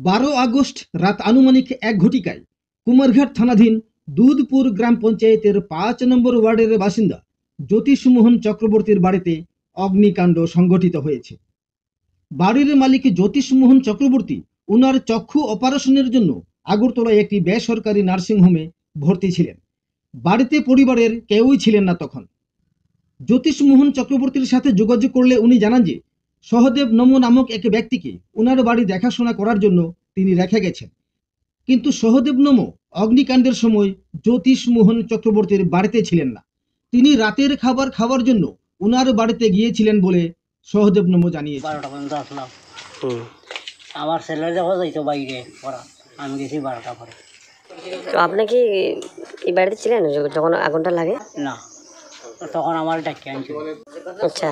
12 August রাত আনুমানিক 1 ঘটিকায় কুমারঘাট থানাধীন দুধপুর গ্রাম পঞ্চায়েতের 5 নম্বর ওয়ার্ডের বাসিন্দা জ্যোতিষমোহন চক্রবর্তীর বাড়িতে অগ্নিকাণ্ড সংঘটিত হয়েছে। বাড়ির মালিক জ্যোতিষমোহন চক্রবর্তী ওনার চক্ষু অপারেশনের জন্য আগরতলায় একটি বেসরকারি নার্সিংহোমে ভর্তি ছিলেন। বাড়িতে পরিবারের কেউই ছিলেন না তখন। জ্যোতিষমোহন চক্রবর্তীর সাথে যোগাযোগ করলে উনি জানান যে সহদেব নম নামক এক ব্যক্তিকে ওনার বাড়ি দেখাশোনা করার জন্য তিনি রেখে গেছেন, কিন্তু সহদেব নম অগ্নিকাণ্ডের সময় জ্যোতিষমোহন চক্রবর্তীর বাড়িতে ছিলেন না। তিনি রাতের খাবার খাওয়ার জন্য ওনার বাড়িতে গিয়েছিলেন বলে সহদেব নম জানিয়েছেন। 12টা পর্যন্ত আসলাম। আমার ছেলে দেখো যাইতো বাইরে পড়া, আমি গেছি 12টা পরে। তো আপনি কি এই বাড়িতে ছিলেন যখন আগুনটা লাগে? না, তখন আমার ডাক্তার আনছিল। আচ্ছা,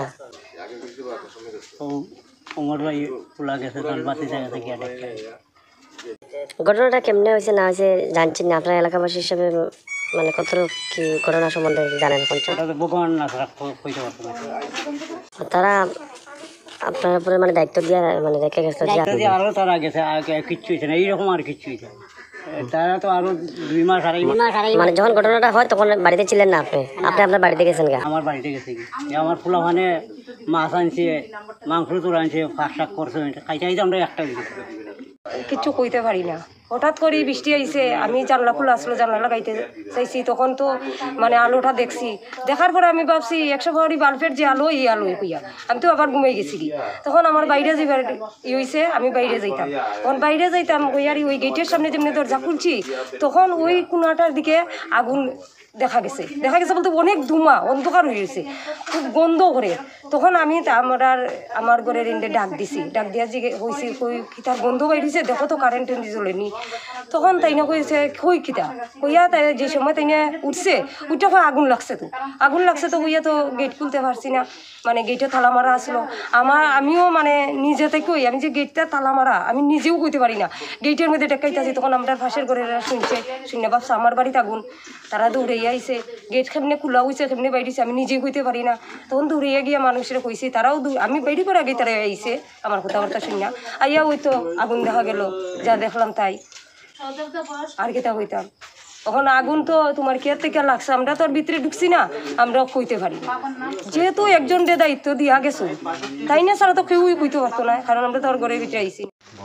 উমর ভাই তোলা গেছে, তখন বাতি জায়গা থেকে ডাক্তার। ঘটনাটা কেমনে হয়েছে না হয়েছে জানছেন না আপনার এলাকাবাসী হিসেবে, মানে কত কি ঘটনা সম্বন্ধে জানেন? ভগবান না কইতে পারতো না। তারা আপনার উপরে মানে দায়িত্ব দিয়ে মানে রেখে গেছে? আরো তারা গেছে, কিচ্ছু হয়েছে না, এইরকম আর কিচ্ছু হয়েছে। তারা তো আরো 2 মাস আড়াই মাস। মানে যখন ঘটনাটা হয় তখন বাড়িতে ছিলেন না আপনি? আপনি আপনার বাড়িতে গেছেন? আমার বাড়িতে গেছে কি, আমার ফুলা মানে মাছ আনছে, মাংস তোর আনছে, ফাঁক শাক করছে, খাইতে আমরা একটা কিচ্ছু কইতে পারি না। হঠাৎ করে বৃষ্টি আইছে, আমি জানলা খোলা আসলো, জানলা লাগাইতে চাইছি, তখন তো মানে আলোটা দেখছি। দেখার পরে আমি ভাবছি 100 ভারি বাল্বের যে আলো, এই আলো কইয়া আমি তো আবার ঘুমাই গেছি। তখন আমার বাইরে যাইবার হয়েছে, আমি বাইরে যাইতাম। তখন বাইরে যাইতাম কইয়ারি ওই গেটের সামনে যেমনি দরজা খুলছি, তখন ওই কোনাটার দিকে আগুন দেখা গেছে বলতে অনেক ধুমা, অন্ধকার হয়ে গেছে, খুব গন্ধ করে। তখন আমি আমার ঘরের এন্ডে ডাক দিয়া যে হয়েছে কই খিতার গন্ধ বাইরেছে, দেখো তো কারেন্ট জ্বলেনি। তখন তাই না কইছে কই খিতা কইয়া, তাই যে সময় তাই না উঠছে, উঠে আগুন লাগছে তো কইয়া তো গেট খুলতে পারছি না, মানে গেটে তালা মারা আসলো। আমিও মানে নিজে থেকে আমি যে গেটটা তালা মারা, আমি নিজেও কইতে পারি না, গেটের মধ্যে টেকাইতেছি। তখন আমরা পাশের ঘরের শুনে ভাবছে আমার বাড়িতে আগুন, তারা দৌড়ে আইছে, গেট কেমনে খোলা হয়েছে কেমনে বাইরেছে আমি নিজে কইতে পারি না। তখন দৌড়িয়ে গিয়ে মানুষের কইছি, তারাও আমি বাইরে করে আগে তারা আইছে আমার কথাবার্তা শুনিয়া আইয়া, ওই তো আগুন দেখা গেল, যা দেখলাম তাই, আর কেটা হইতাম। তখন আগুন তো তোমার কে থেকে লাগছে, আমরা তো আর ভিতরে ঢুকছি না, আমরাও কইতে পারি না, যেহেতু একজন দায়িত্ব দিয়া গেছো, তাই না ছাড়া তো কেউই কইতে পারতো না, কারণ আমরা তো আর ঘরের ভিতরে আইছি।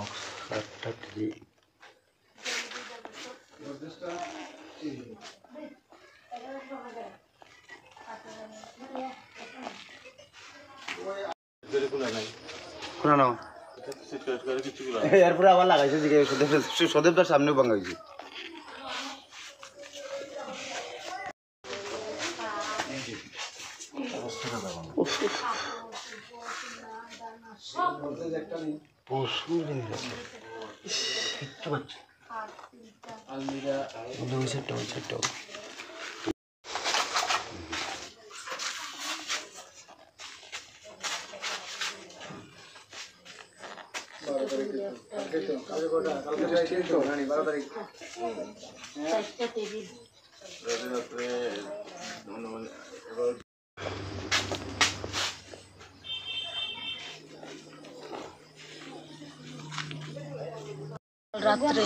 এরপরে আবার লাগাইছে সদেবটার সামনেও ভাঙাইছে। রাত্রে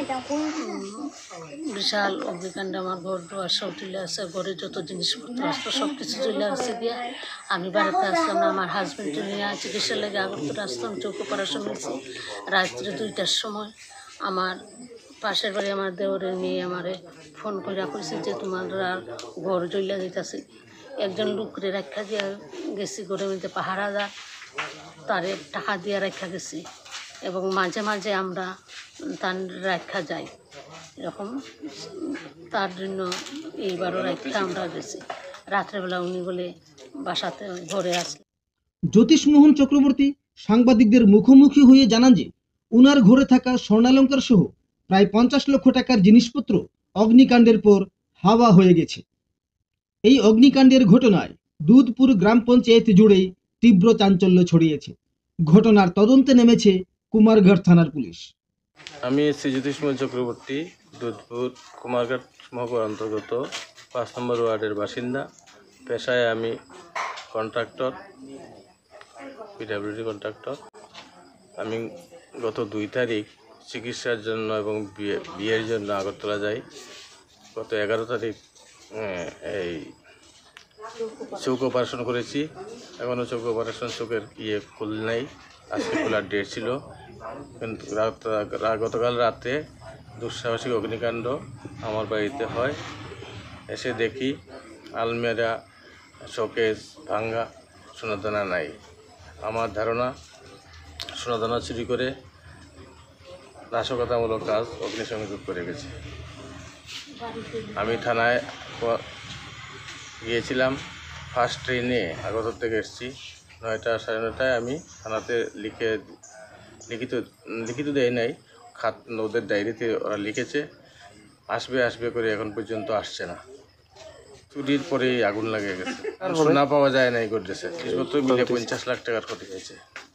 বিশাল অগ্নিকাণ্ড, আমার ঘর দুয়ার সব চলে আসছে, ঘরে যত জিনিসপত্র আসতো সব কিছু চলে আসছে দিয়ে আমি বাড়িতে আসলাম না। আমার হাজব্যান্ড নিয়ে চিকিৎসা লেগে আগরতলা আসলাম, চোখ অপারেশন হয়েছে। রাত্রে 2টার সময় আমার পাশের বাড়ি আমার দেওরের মেয়ে আমারে ফোন করে কইছে যে তোমার ঘর জ্বলিয়া যেতেছে। একজন লোকরে রাখা দিয়া গেছি, ঘরের মধ্যে পাহারাদার, তারে টাকা দিয়ে রাখা গেছি, এবং মাঝে মাঝে আমরা তার রাখা যাই, এরকম তার জন্য এইবারও রাখা আমরা গেছি। রাত্রেবেলা উনি বলে বাসাতে ঘরে আসলে। জ্যোতিষমোহন চক্রবর্তী সাংবাদিকদের মুখোমুখি হয়ে জানান যে উনার ঘরে থাকা স্বর্ণালঙ্কার সহ প্রায় 50 লক্ষ টাকার জিনিসপত্র অগ্নিকাণ্ডের পর হাওয়া হয়ে গেছে। এই অগ্নিকাণ্ডের ঘটনায় দুধপুর গ্রাম পঞ্চায়েত জুড়েই তীব্র চাঞ্চল্য ছড়িয়েছে। ঘটনার তদন্তে নেমেছে কুমারঘাট থানার পুলিশ। আমি জ্যোতিষমোহন চক্রবর্তী, দুধপুর কুমারঘাট মহকুমার অন্তর্গত 5 নম্বর ওয়ার্ডের বাসিন্দা। পেশায় আমি কন্ট্রাক্টর, পিডব্লিউডি কন্ট্রাক্টর। আমি গত 2 তারিখ চিকিৎসার জন্য এবং বিয়ের জন্য আগরতলা যাই। গত 11 তারিখ এই চোখ অপারেশন করেছি, এখনও চোখ অপারেশন চোখের খুল নাই, আজকে খোলার ডেট ছিল। কিন্তু গতকাল রাতে দুঃসাহসিক অগ্নিকাণ্ড আমার বাড়িতে হয়। এসে দেখি আলমিরা, শোকেস ভাঙ্গা, সোনাদানা নাই। আমার ধারণা সোনাদানা চুরি করে নাশকতামূলক কাজ অগ্নিসংযোগ করে গেছে। আমি থানায় গিয়েছিলাম, ফার্স্ট ট্রেনে আগরতলা থেকে এসেছি। 9টা সাড়ে 9টায় আমি থানাতে লিখিত দেয় নাই, ওদের ডায়েরিতে ওরা লিখেছে আসবে করে, এখন পর্যন্ত আসছে না। চুরির পরেই আগুন লাগে গেছে, সোনা পাওয়া যায় না এই গোড্রেসে। জিনিসপত্র মিলে 50 লাখ টাকার ক্ষতি হয়েছে।